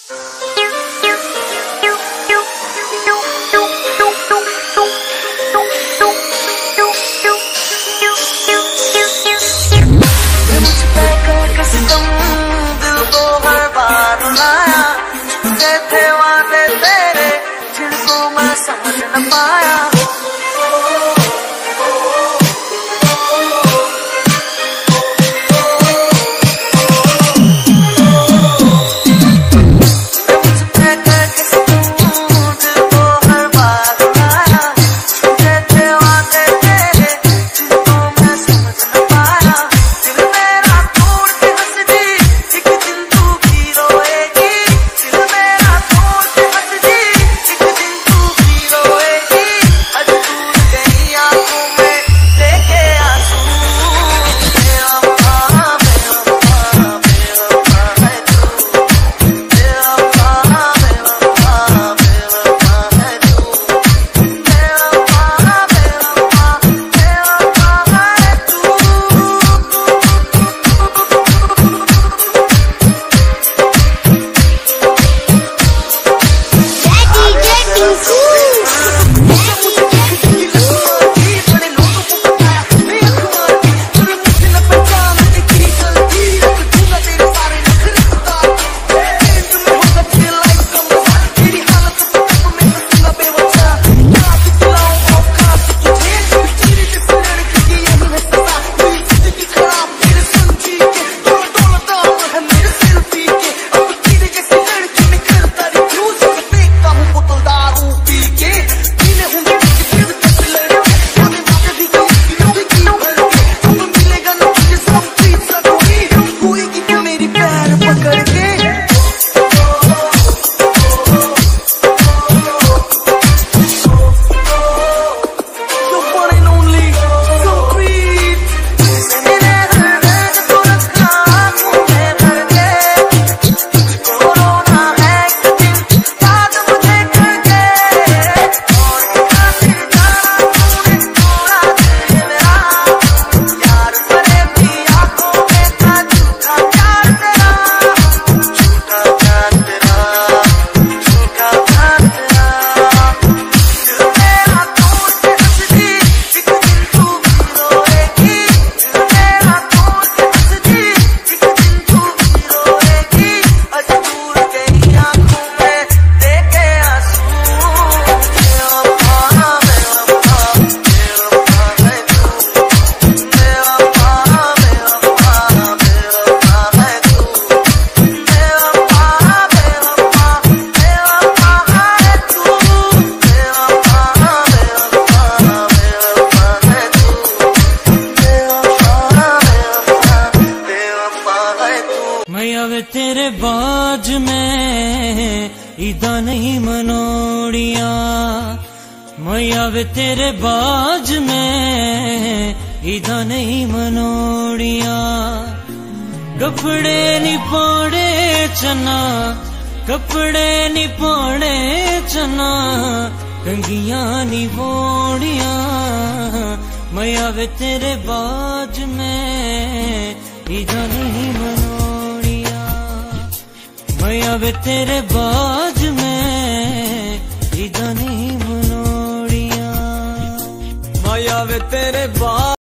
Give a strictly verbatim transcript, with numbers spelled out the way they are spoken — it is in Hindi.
तेरे बाज में इदा नहीं मनोड़िया, मैया वे तेरे बाज में इदा नहीं मनोड़िया। कपड़े नी पाने चना, कपड़े नी पाने चना, कंगिया नी बोड़िया, मैया वे तेरे बाज में इदा नहीं मनोड़िया, मैया वे तेरे बाज में इदा नहीं मनोड़िया, मैया वे तेरे बाज